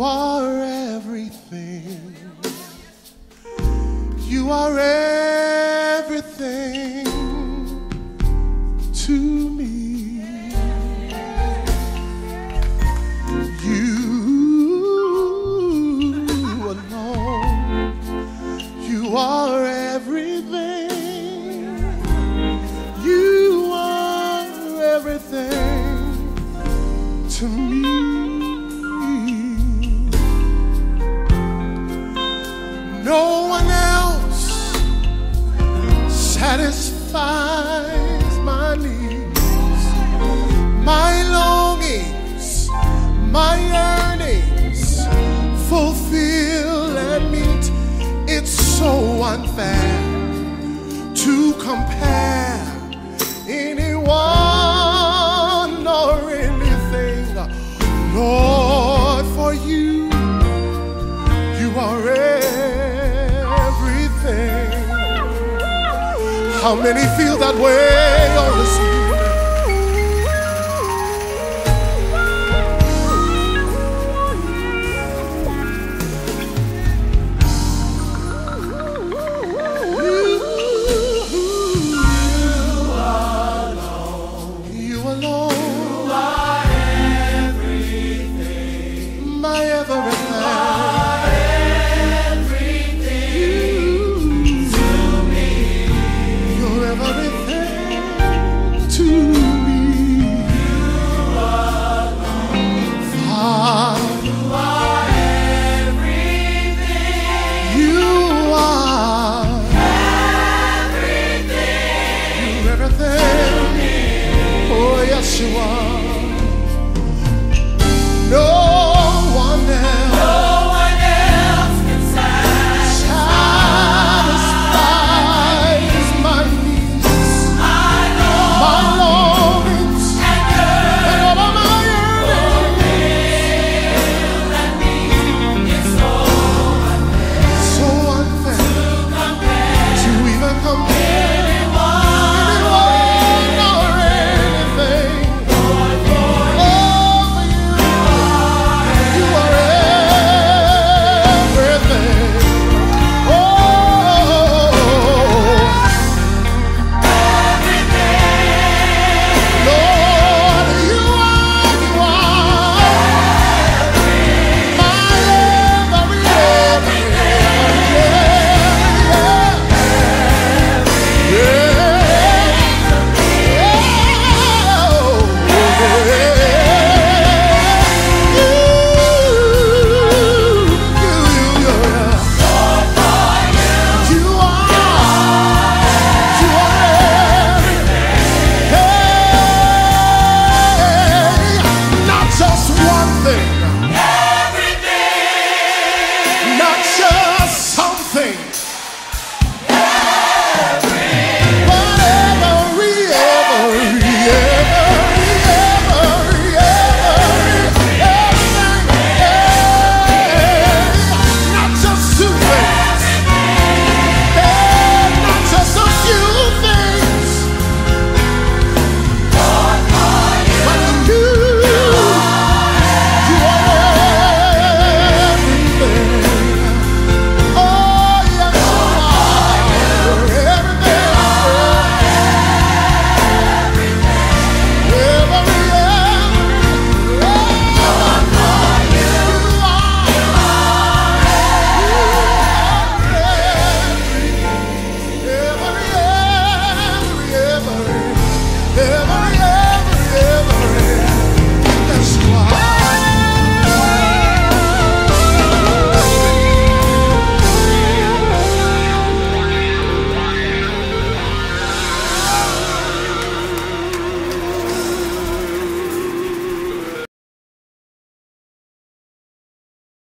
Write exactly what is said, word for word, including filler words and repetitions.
You are everything. You are everything to me. You alone. You are everything. You are everything to me. No one else satisfies my needs, my longings, my yearnings, fulfill and meet. It's so unfair to compare anyone or anything. Lord, for you, you are everything. How many feel that way on this evening? You alone. You are everything. My everything.